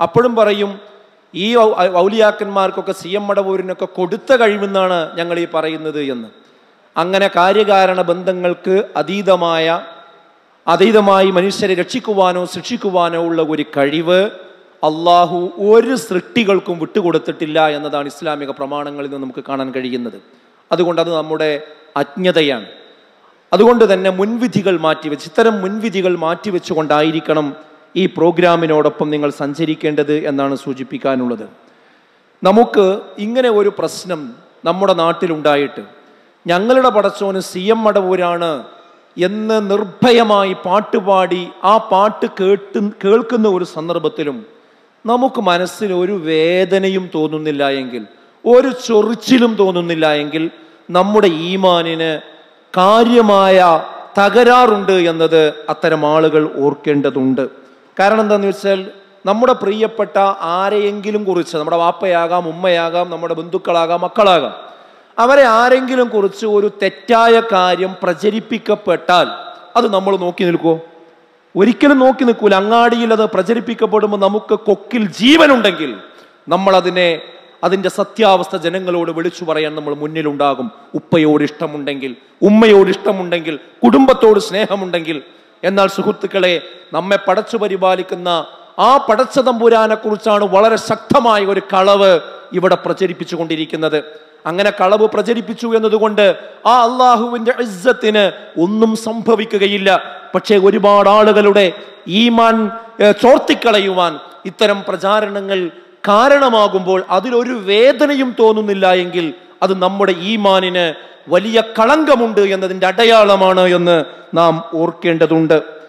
അപ്പോഴും പറയും ഈ ഔലിയാക്കന്മാർക്കൊക്കെ CM മടവൂരിനൊക്കെ കൊടുത്ത കഴിവെന്നാണ് ഞങ്ങൾ ഈ പറയുന്നത് എന്ന്. അങ്ങനെ കാര്യകാരണ ബന്ധങ്ങൾക്ക് അതീതമായി മനുഷ്യരെ രക്ഷിക്കുവാനോ ശിക്ഷിക്കുവാനോ ഉള്ള ഒരു കഴിവ് അള്ളാഹു ഒരു സൃഷ്ടികൾക്കും വിട്ടുകൊടുത്തിട്ടില്ല എന്നതാണ് ഇസ്ലാമിക പ്രമാണങ്ങളിൽ നിന്ന് നമുക്ക് കാണാൻ കഴിയുന്നത്. അതുകൊണ്ട് അത് നമ്മുടെ അജ്ഞതയാണ്. അതുകൊണ്ട് തന്നെ മുൻവിധികൾ മാറ്റിവെച്ച്, ഇത്തരം മുൻവിധികൾ മാറ്റിവെച്ചുകൊണ്ടായിരിക്കണം ഈ പ്രോഗ്രാമിനോടൊപ്പം നിങ്ങൾ സഞ്ചരിക്കേണ്ടത് എന്നാണ് സൂചിപ്പിക്കാനുള്ളത്. നമുക്ക് ഇങ്ങനെ ഒരു പ്രശ്നം നമ്മുടെ നാട്ടിലുണ്ടായിട്ട് ഞങ്ങളുടെ പടച്ചോന് CM മടവൂരാണ് എന്ന് നിർഭയമായി പാട്ടുപാടി ആ പാട്ട് കേൾക്കുന്ന ഒരു സന്ദർഭത്തിലും നമുക്ക് മനസ്സിൽ ഒരു വേദനയും തോന്നുന്നില്ല എങ്കിൽ, ഒരു ചൊറിച്ചിലും തോന്നുന്നില്ല എങ്കിൽ നമ്മുടെ ഈമാനിന് കാര്യമായ തകരാറുണ്ട് എന്നത് അത്തരം ആളുകൾ ഓർക്കേണ്ടതുണ്ട്. കാരണം എന്താണെന്ന് വെച്ചാൽ നമ്മുടെ പ്രിയപ്പെട്ട ആരെയെങ്കിലും കുറിച്ച്, നമ്മുടെ വാപ്പയാകാം, ഉമ്മയാകാം, നമ്മുടെ ബന്ധുക്കളാകാം, മക്കളാകാം, അവരെ ആരെങ്കിലും കുറിച്ച് ഒരു തെറ്റായ കാര്യം പ്രചരിപ്പിക്കപ്പെട്ടാൽ അത് നമ്മൾ നോക്കി നിൽക്കുമോ? ഒരിക്കലും നോക്കി നിൽക്കൂല. അങ്ങാടിയിൽ അത് പ്രചരിപ്പിക്കപ്പെടുമ്പോൾ നമുക്ക് കൊക്കിൽ ജീവനുണ്ടെങ്കിൽ നമ്മൾ അതിൻ്റെ സത്യാവസ്ഥ ജനങ്ങളോട് വിളിച്ചു പറയാൻ നമ്മൾ മുന്നിലുണ്ടാകും. ഉപ്പയോട് ഇഷ്ടമുണ്ടെങ്കിൽ, ഉമ്മയോട് ഇഷ്ടമുണ്ടെങ്കിൽ, കുടുംബത്തോട് സ്നേഹമുണ്ടെങ്കിൽ. എന്നാൽ സുഹൃത്തുക്കളെ, നമ്മെ പടച്ചു പരിപാലിക്കുന്ന ആ പടച്ച തമ്പുരാനെ കുറിച്ചാണ് വളരെ ശക്തമായ ഒരു കളവ് ഇവിടെ പ്രചരിപ്പിച്ചു കൊണ്ടിരിക്കുന്നത്. അങ്ങനെ കളവ് പ്രചരിപ്പിച്ചു എന്നതുകൊണ്ട് ആ അള്ളാഹുവിന്റെ ഇസ്സത്തിന് ഒന്നും സംഭവിക്കുകയില്ല. പക്ഷേ ഒരുപാട് ആളുകളുടെ ഈമാൻ ചോർത്തിക്കളയുവാൻ ഇത്തരം പ്രചാരണങ്ങൾ കാരണമാകുമ്പോൾ അതിലൊരു വേദനയും തോന്നുന്നില്ല എങ്കിൽ അത് നമ്മുടെ ഈമാനിന് വലിയ കളങ്കമുണ്ട് എന്നതിൻ്റെ അടയാളമാണ് എന്ന് നാം ഓർക്കേണ്ടതുണ്ട്.